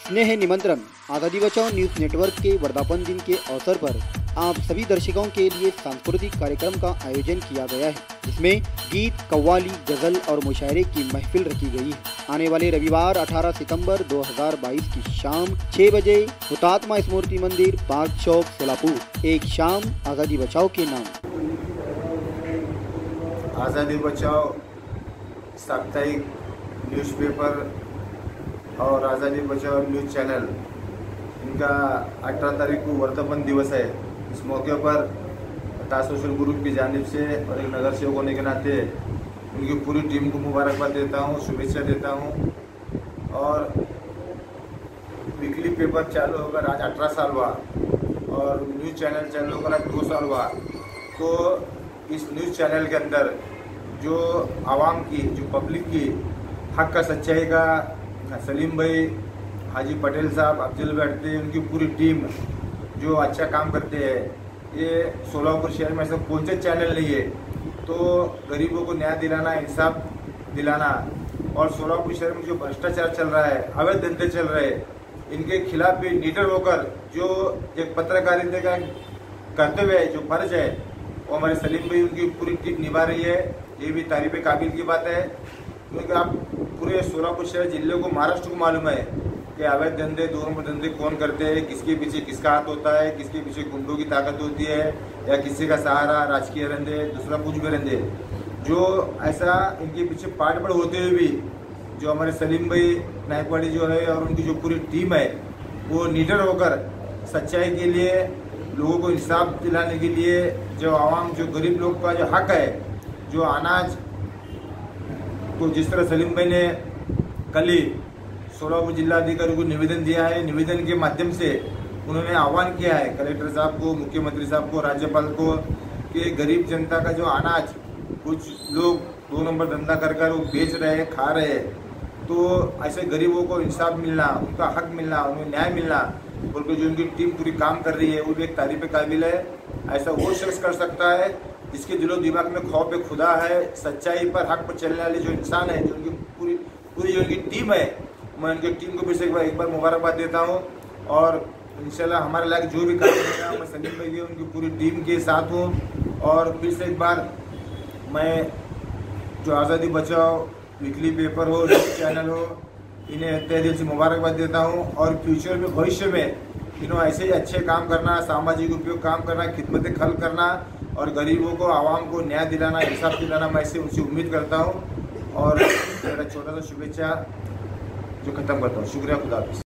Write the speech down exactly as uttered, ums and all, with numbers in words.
स्नेह निमंत्रण आज़ादी बचाओ न्यूज नेटवर्क के वर्धापन दिन के अवसर पर आप सभी दर्शकों के लिए सांस्कृतिक कार्यक्रम का आयोजन किया गया है, जिसमें गीत, कव्वाली, गजल और मुशायरे की महफिल रखी गई है। आने वाले रविवार अठारह सितंबर दो हज़ार बाईस की शाम छह बजे हुतात्मा स्मृति मंदिर, पार्क चौक, सोलापुर। एक शाम आज़ादी बचाओ के नाम। आज़ादी बचाओ साप्ताहिक न्यूज़पेपर और आज़ादी बचाओ न्यूज़ चैनल, इनका अठारह तारीख को वर्धापन दिवस है। इस मौके पर टास्क सोशल ग्रुप की जानिब से और एक नगर सेवक होने के नाते उनकी पूरी टीम को मुबारकबाद देता हूँ, शुभेच्छा देता हूँ। और वीकली पेपर चालू होकर आज अठारह साल हुआ और न्यूज़ चैनल चालू होकर आज दो साल हुआ। तो इस न्यूज़ चैनल के अंदर जो आवाम की, जो पब्लिक की हक का, सच्चाई का, सलीम भाई, हाजी पटेल साहब, अफजल बैठते, उनकी पूरी टीम जो अच्छा काम करते हैं। ये सोलापुर शहर में ऐसा कौन सा चैनल नहीं है। तो गरीबों को न्याय दिलाना, इंसाफ दिलाना, और सोलापुर शहर में जो भ्रष्टाचार चल रहा है, अवैध धंधे चल रहे हैं, इनके खिलाफ भी निडर होकर जो एक पत्रकारिता का कर्तव्य है, जो फर्ज है, वो हमारे सलीम भाई, उनकी पूरी टीम निभा रही है। ये भी तारीफ काबिल की बात है, क्योंकि आप पूरे सोलापुर शहर जिले को, महाराष्ट्र को मालूम है कि अवैध धंधे, दो नंबर धंधे कौन करते हैं, किसके पीछे किसका हाथ होता है, किसके पीछे गुंडों की ताकत होती है, या किसी का सहारा, राजकीय रंधे, दूसरा कुछ भी रंधे। जो ऐसा इनके पीछे पाठबल होते हुए भी जो हमारे सलीम भाई नायकवाड़ी जो है और उनकी जो पूरी टीम है, वो निडर होकर सच्चाई के लिए, लोगों को इंसाफ दिलाने के लिए, जो आवाम, जो गरीब लोग का जो हक है, जो अनाज, तो जिस तरह सलीम भाई ने कल ही सोलापुर जिलाधिकारी को निवेदन दिया है, निवेदन के माध्यम से उन्होंने आह्वान किया है कलेक्टर साहब को, मुख्यमंत्री साहब को, राज्यपाल को, कि गरीब जनता का जो अनाज कुछ लोग दो नंबर धंधा कर कर वो बेच रहे हैं, खा रहे हैं, तो ऐसे गरीबों को इंसाफ मिलना, उनका हक मिलना, उन्हें न्याय मिलना, बल्कि जो उनकी टीम पूरी काम कर रही है, वो भी एक तारीफ काबिल है। ऐसा वो शख्स कर सकता है जिसके दिलो दिमाग में खौफ खुदा है, सच्चाई पर, हक पर चलने वाले जो इंसान है, जो उनकी पूरी पूरी जो उनकी टीम है, मैं उनकी टीम को फिर से एक बार एक बार मुबारकबाद देता हूँ। और इंशाल्लाह हमारे लायक जो भी काम करेगा, मैं सलीम भाई की, उनकी पूरी टीम के साथ हूँ। और फिर से एक बार मैं जो आज़ादी बचाओ वीकली पेपर हो, न्यूज़ चैनल हो, इन्हें तहे दिल से मुबारकबाद देता हूँ। और फ्यूचर में, भविष्य में इन्हों ऐसे ही अच्छे काम करना, सामाजिक उपयोग काम करना, खिदमत खल करना और गरीबों को, आवाम को न्याय दिलाना, इंसाफ दिलाना, मैं इससे उनसे उम्मीद करता हूँ। और मेरा छोटा सा शुभेच्छा जो ख़त्म करता हूँ। शुक्रिया, खुदा हाफ़िज़।